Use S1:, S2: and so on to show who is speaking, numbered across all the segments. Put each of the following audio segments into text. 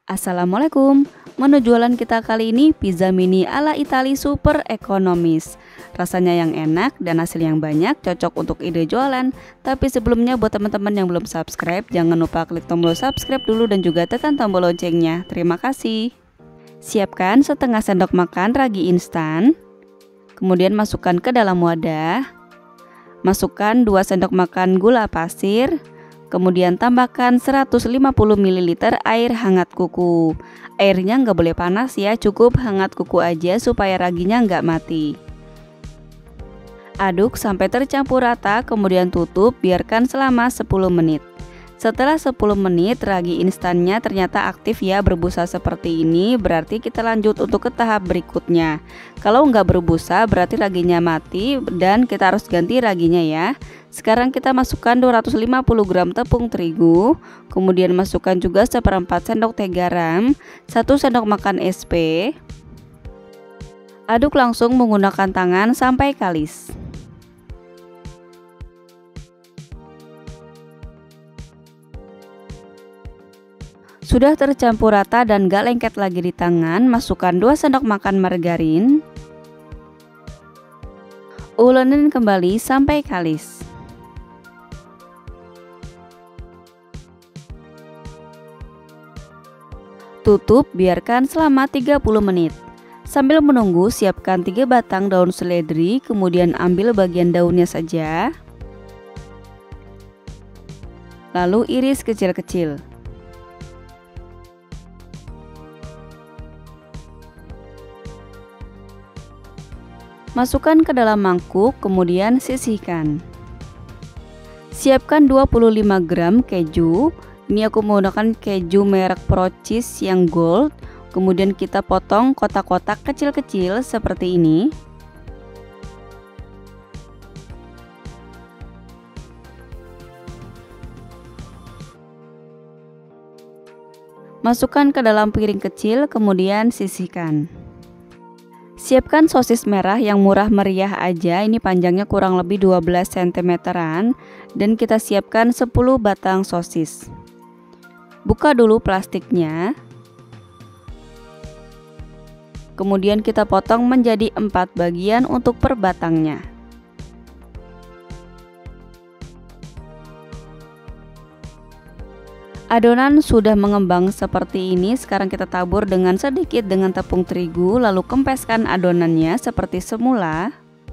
S1: Assalamualaikum. Menu jualan kita kali ini pizza mini ala Itali super ekonomis. Rasanya yang enak dan hasil yang banyak, cocok untuk ide jualan. Tapi sebelumnya buat teman-teman yang belum subscribe, jangan lupa klik tombol subscribe dulu dan juga tekan tombol loncengnya. Terima kasih. Siapkan setengah sendok makan ragi instan. Kemudian masukkan ke dalam wadah. Masukkan 2 sendok makan gula pasir. Kemudian tambahkan 150 ml air hangat kuku. Airnya nggak boleh panas ya, cukup hangat kuku aja supaya raginya nggak mati. Aduk sampai tercampur rata, kemudian tutup, biarkan selama 10 menit. Setelah 10 menit ragi instannya ternyata aktif ya, berbusa seperti ini, berarti kita lanjut untuk ke tahap berikutnya. Kalau nggak berbusa berarti raginya mati dan kita harus ganti raginya ya. Sekarang kita masukkan 250 gram tepung terigu, kemudian masukkan juga 1/4 sendok teh garam, 1 sendok makan SP. Aduk langsung menggunakan tangan sampai kalis. Sudah tercampur rata dan gak lengket lagi di tangan, masukkan 2 sendok makan margarin. Ulenin kembali sampai kalis. Tutup, biarkan selama 30 menit. Sambil menunggu, siapkan 3 batang daun seledri, kemudian ambil bagian daunnya saja. Lalu iris kecil-kecil. Masukkan ke dalam mangkuk, kemudian sisihkan. Siapkan 25 gram keju. Ini aku menggunakan keju merek Procis yang gold. Kemudian kita potong kotak-kotak kecil-kecil seperti ini. Masukkan ke dalam piring kecil, kemudian sisihkan. Siapkan sosis merah yang murah meriah aja, ini panjangnya kurang lebih 12 cm-an dan kita siapkan 10 batang sosis. Buka dulu plastiknya. Kemudian kita potong menjadi 4 bagian untuk per batangnya. Adonan sudah mengembang seperti ini, sekarang kita tabur dengan sedikit dengan tepung terigu, lalu kempeskan adonannya seperti semula.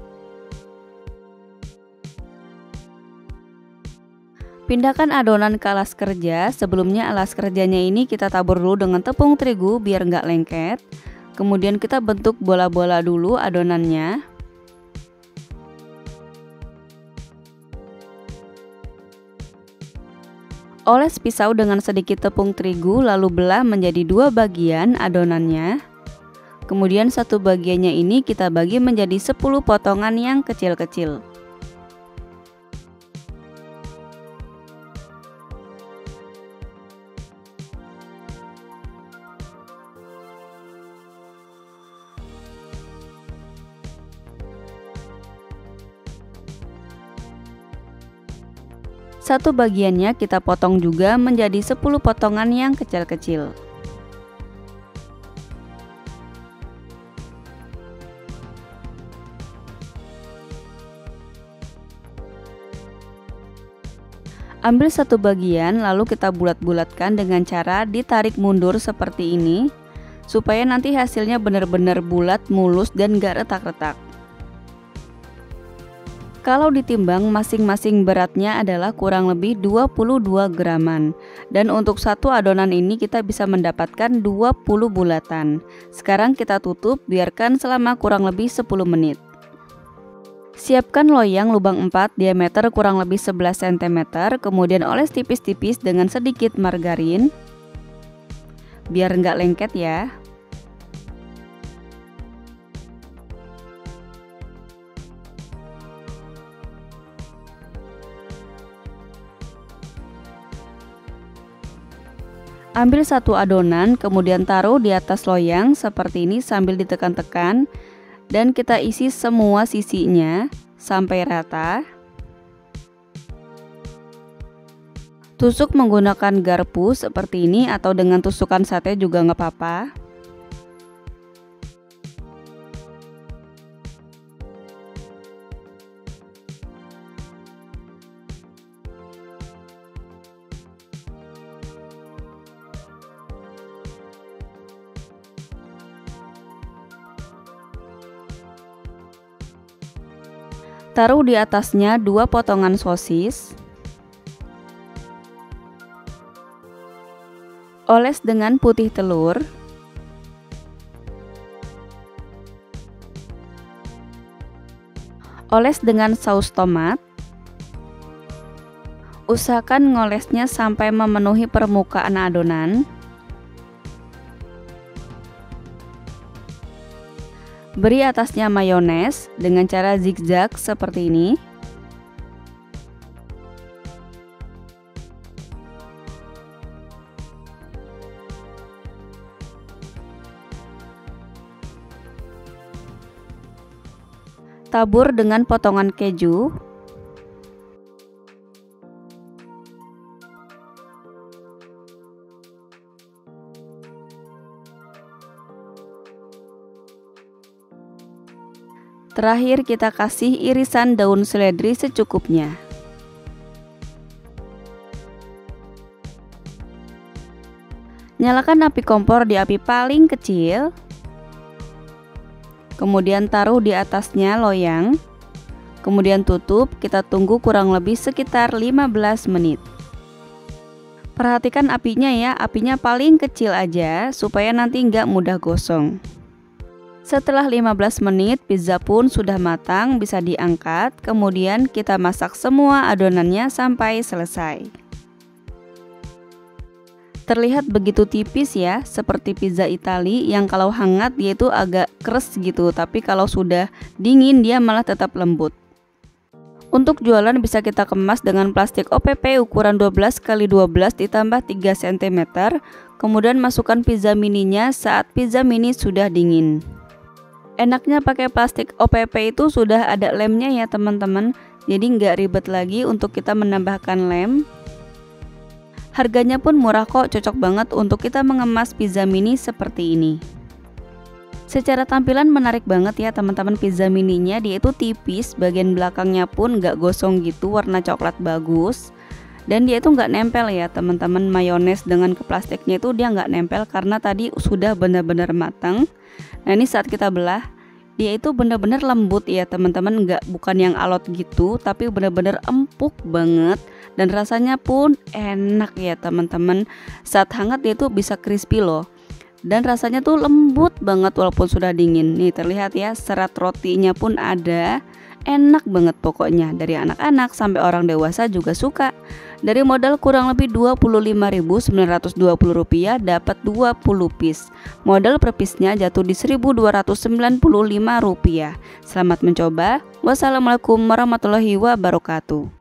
S1: Pindahkan adonan ke alas kerja. Sebelumnya alas kerjanya ini kita tabur dulu dengan tepung terigu biar nggak lengket. Kemudian kita bentuk bola-bola dulu adonannya. Oles pisau dengan sedikit tepung terigu lalu belah menjadi 2 bagian adonannya. Kemudian satu bagiannya ini kita bagi menjadi 10 potongan yang kecil-kecil. Satu bagiannya kita potong juga menjadi 10 potongan yang kecil-kecil. Ambil satu bagian lalu kita bulat-bulatkan dengan cara ditarik mundur seperti ini, supaya nanti hasilnya benar-benar bulat, mulus dan gak retak-retak. Kalau ditimbang masing-masing beratnya adalah kurang lebih 22 graman. Dan untuk satu adonan ini kita bisa mendapatkan 20 bulatan. Sekarang kita tutup, biarkan selama kurang lebih 10 menit. Siapkan loyang lubang 4 diameter kurang lebih 11 cm, kemudian oles tipis-tipis dengan sedikit margarin. Biar nggak lengket ya. Ambil satu adonan, kemudian taruh di atas loyang seperti ini sambil ditekan-tekan dan kita isi semua sisinya sampai rata. Tusuk menggunakan garpu seperti ini atau dengan tusukan sate juga nggak apa-apa. Taruh di atasnya 2 potongan sosis. Oles dengan putih telur. Oles dengan saus tomat. Usahakan ngolesnya sampai memenuhi permukaan adonan. Beri atasnya mayones dengan cara zigzag seperti ini. Tabur dengan potongan keju. Terakhir kita kasih irisan daun seledri secukupnya. Nyalakan api kompor di api paling kecil. Kemudian taruh di atasnya loyang. Kemudian tutup, kita tunggu kurang lebih sekitar 15 menit. Perhatikan apinya ya, apinya paling kecil aja supaya nanti nggak mudah gosong. Setelah 15 menit pizza pun sudah matang, bisa diangkat. Kemudian kita masak semua adonannya sampai selesai. Terlihat begitu tipis ya, seperti pizza Itali yang kalau hangat dia itu agak keras gitu, tapi kalau sudah dingin dia malah tetap lembut. Untuk jualan bisa kita kemas dengan plastik OPP ukuran 12x12 ditambah 3 cm. Kemudian masukkan pizza mininya saat pizza mini sudah dingin. Enaknya pakai plastik OPP itu sudah ada lemnya ya teman-teman, jadi nggak ribet lagi untuk kita menambahkan lem. Harganya pun murah kok, cocok banget untuk kita mengemas pizza mini seperti ini. Secara tampilan menarik banget ya teman-teman, pizza mininya dia itu tipis, bagian belakangnya pun nggak gosong gitu, warna coklat bagus. Dan dia itu nggak nempel ya teman-teman, mayones dengan ke plastiknya itu dia nggak nempel karena tadi sudah benar-benar matang. Nah ini saat kita belah, dia itu benar-benar lembut ya teman-teman, bukan yang alot gitu, tapi benar-benar empuk banget. Dan rasanya pun enak ya teman-teman, saat hangat dia tuh bisa crispy loh. Dan rasanya tuh lembut banget walaupun sudah dingin. Nih terlihat ya, serat rotinya pun ada. Enak banget pokoknya, dari anak-anak sampai orang dewasa juga suka. Dari modal kurang lebih Rp25.920 dapat 20 piece. Modal per piece-nya jatuh di Rp1.295. Selamat mencoba. Wassalamualaikum warahmatullahi wabarakatuh.